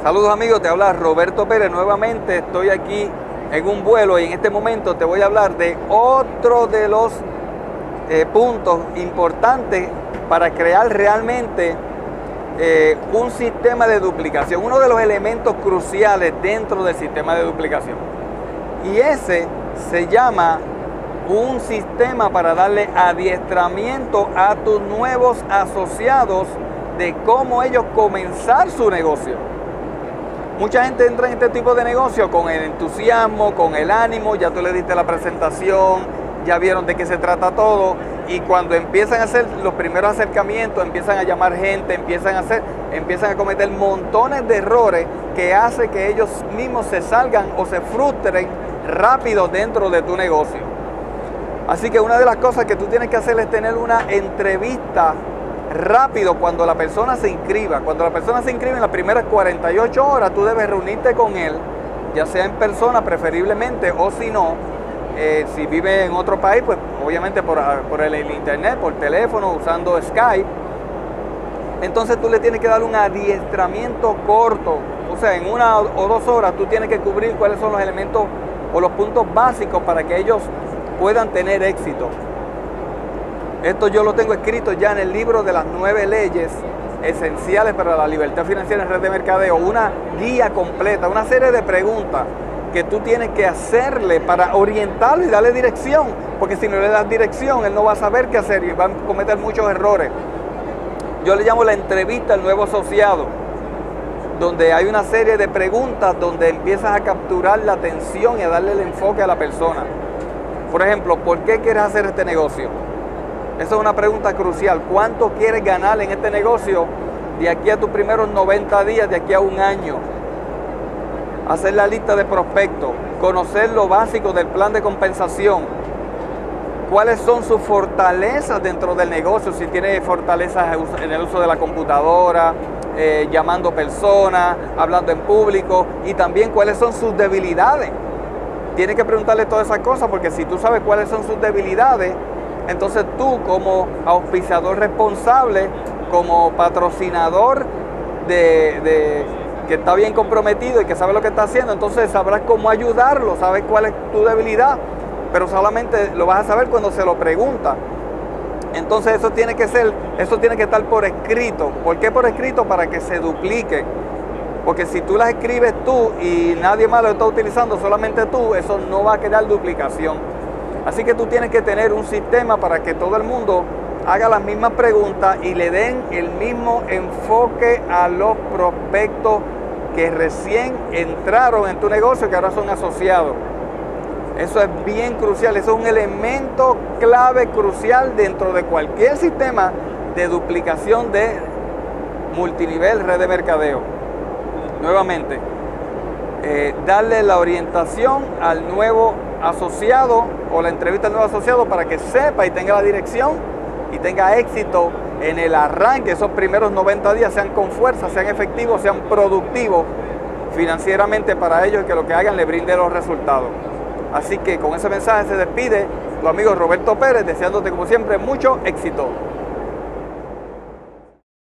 Saludos amigos, te habla Roberto Pérez. Nuevamente estoy aquí en un vuelo y en este momento te voy a hablar de otro de los puntos importantes para crear realmente un sistema de duplicación, uno de los elementos cruciales dentro del sistema de duplicación. Y ese se llama un sistema para darle adiestramiento a tus nuevos asociados de cómo ellos comenzar su negocio. Mucha gente entra en este tipo de negocio con el entusiasmo, con el ánimo, ya tú le diste la presentación, ya vieron de qué se trata todo, y cuando empiezan a hacer los primeros acercamientos, empiezan a llamar gente, empiezan a cometer montones de errores que hace que ellos mismos se salgan o se frustren rápido dentro de tu negocio. Así que una de las cosas que tú tienes que hacer es tener una entrevista rápido cuando la persona se inscriba. Cuando la persona se inscribe en las primeras 48 horas, tú debes reunirte con él, ya sea en persona preferiblemente, o si no, si vive en otro país, pues obviamente por el internet, por teléfono, usando Skype. Entonces tú le tienes que dar un adiestramiento corto, o sea, en 1 o 2 horas tú tienes que cubrir cuáles son los elementos o los puntos básicos para que ellos puedan tener éxito. Esto yo lo tengo escrito ya en el libro de las 9 leyes esenciales para la libertad financiera en red de mercadeo, una guía completa, una serie de preguntas que tú tienes que hacerle para orientarlo y darle dirección, porque si no le das dirección, él no va a saber qué hacer y va a cometer muchos errores. Yo le llamo la entrevista al nuevo asociado, donde hay una serie de preguntas donde empiezas a capturar la atención y a darle el enfoque a la persona. Por ejemplo, ¿por qué quieres hacer este negocio? Esa es una pregunta crucial. ¿Cuánto quieres ganar en este negocio de aquí a tus primeros 90 días, de aquí a 1 año? Hacer la lista de prospectos, conocer lo básico del plan de compensación. ¿Cuáles son sus fortalezas dentro del negocio? Si tiene fortalezas en el uso de la computadora, llamando personas, hablando en público, y también cuáles son sus debilidades. Tienes que preguntarle todas esas cosas, porque si tú sabes cuáles son sus debilidades, entonces tú como auspiciador responsable, como patrocinador que está bien comprometido y que sabe lo que está haciendo, entonces sabrás cómo ayudarlo, sabes cuál es tu debilidad, pero solamente lo vas a saber cuando se lo pregunta. Entonces eso tiene que estar por escrito. ¿Por qué por escrito? Para que se duplique. Porque si tú las escribes tú y nadie más lo está utilizando, solamente tú, eso no va a crear duplicación. Así que tú tienes que tener un sistema para que todo el mundo haga las mismas preguntas y le den el mismo enfoque a los prospectos que recién entraron en tu negocio, que ahora son asociados. Eso es bien crucial, eso es un elemento clave crucial dentro de cualquier sistema de duplicación de multinivel red de mercadeo. Nuevamente, darle la orientación al nuevo asociado o la entrevista al nuevo asociado para que sepa y tenga la dirección y tenga éxito en el arranque. Esos primeros 90 días sean con fuerza, sean efectivos, sean productivos financieramente para ellos y que lo que hagan le brinde los resultados. Así que con ese mensaje se despide tu amigo Roberto Pérez, deseándote como siempre mucho éxito.